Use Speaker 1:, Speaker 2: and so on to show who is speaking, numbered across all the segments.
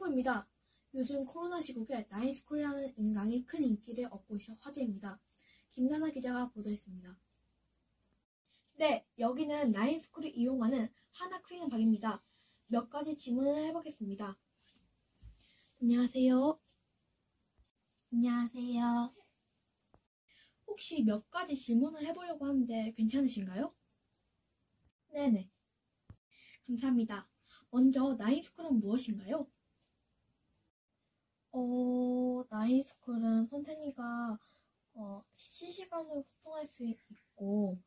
Speaker 1: 속보입니다. 요즘 코로나 시국에 나인스쿨이라는 인강이 큰 인기를 얻고 있어 화제입니다. 김나나 기자가 보도했습니다. 네, 여기는 나인스쿨을 이용하는 한 학생의 방입니다. 몇 가지 질문을 해보겠습니다. 안녕하세요. 안녕하세요. 혹시 몇 가지 질문을 해보려고 하는데 괜찮으신가요? 네네. 감사합니다. 먼저 나인스쿨은 무엇인가요? 나인스쿨은 선생님과 실시간으로 소통할 수 있고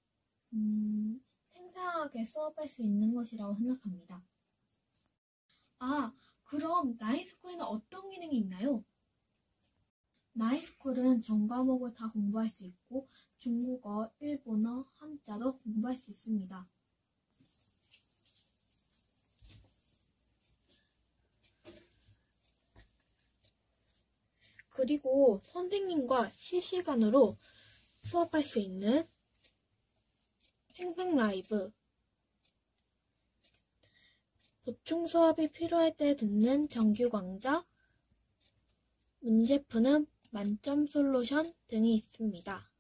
Speaker 1: 생생하게 수업할 수 있는 것이라고 생각합니다. 아, 그럼 나인스쿨에는 어떤 기능이 있나요? 나인스쿨은 전 과목을 다 공부할 수 있고 중국어, 일본어, 한자도 공부할 수 있습니다. 그리고 선생님과 실시간으로 수업할 수 있는 생생 라이브, 보충 수업이 필요할 때 듣는 정규 강좌, 문제 푸는 만점 솔루션 등이 있습니다.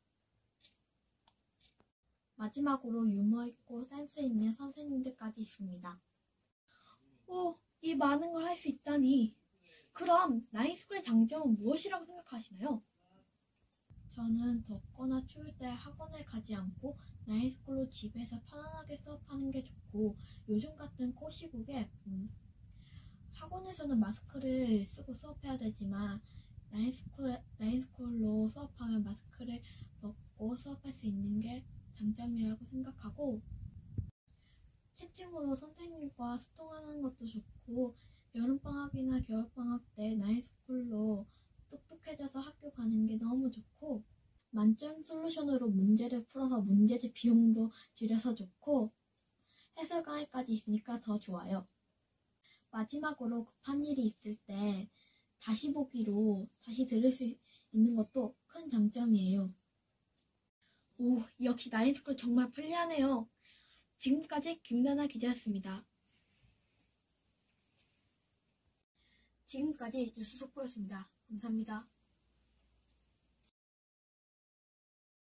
Speaker 1: 마지막으로 유머 있고 센스 있는 선생님들까지 있습니다. 이 많은 걸 할 수 있다니. 그럼 나인스쿨의 장점은 무엇이라고 생각하시나요? 저는 덥거나 추울 때 학원에 가지 않고 나인스쿨로 집에서 편안하게 수업하는 게 좋고, 요즘 같은 코시국에 학원에서는 마스크를 쓰고 수업해야 되지만 나인스쿨로 수업하면 마스크를 벗고 수업할 수 있는 게 장점이라고 생각하고, 채팅으로 선생님과 소통하는 것도 좋고, 여름방학이나 겨울방학 때 나인스쿨로 똑똑해져서 학교 가는 게 너무 좋고, 만점 솔루션으로 문제를 풀어서 문제집 비용도 줄여서 좋고, 해설 강의까지 있으니까 더 좋아요. 마지막으로 급한 일이 있을 때 다시 보기로 다시 들을 수 있는 것도 큰 장점이에요. 역시 나인스쿨 정말 편리하네요. 지금까지 김나나 기자였습니다. 지금까지 뉴스 속보였습니다. 감사합니다.